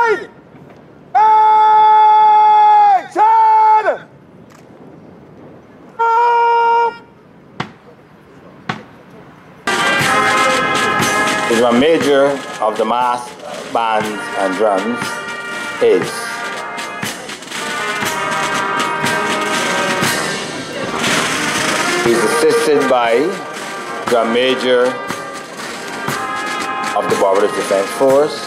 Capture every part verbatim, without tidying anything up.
The drum major of the mass bands and drums is he's assisted by drum major of the Barbados Defense Force.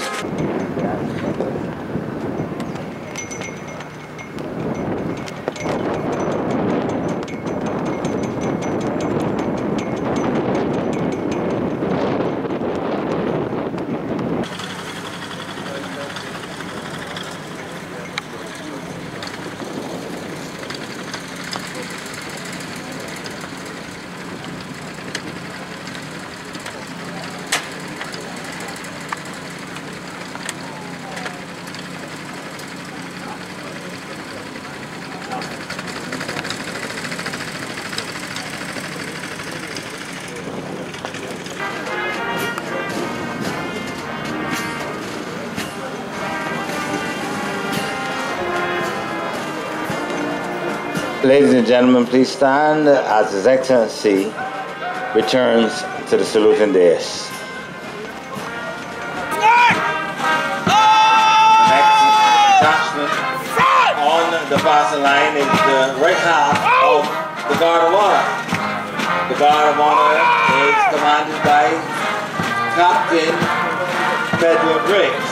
Ladies and gentlemen, please stand as His Excellency returns to the saluting dais. The next detachment on the passing line is the right half of the Guard of Honor. The Guard of Honor is commanded by Captain Pedro Briggs.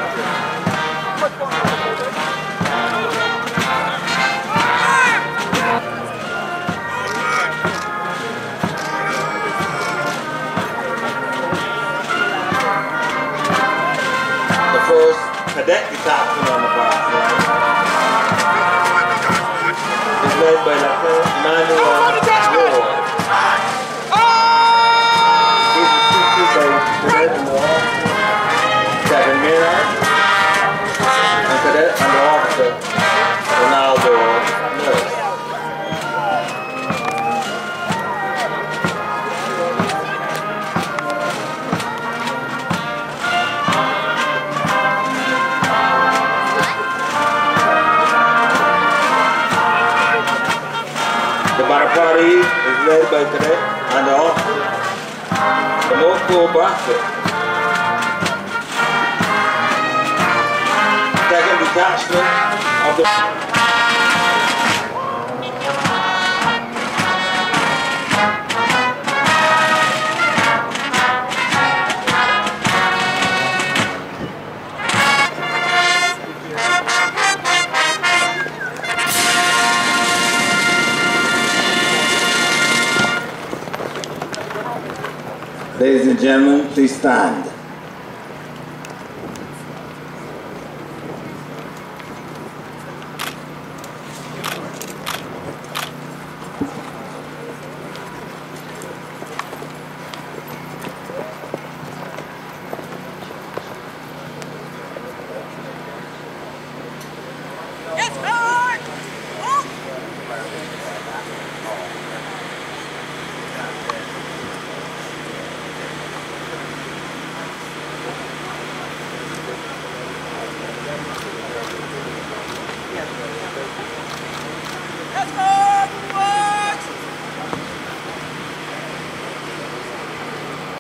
Cadet detachment on the pass line is led by Lieutenant Emmanuel Ward. He's assisted by Cadet Under Officer Kevin Maynard and Cadet Under Officer Ronaldo Nurse. The battle party is led by Cadet and the officer, the Moko Bracket. Second detachment of the Ladies and gentlemen, please stand.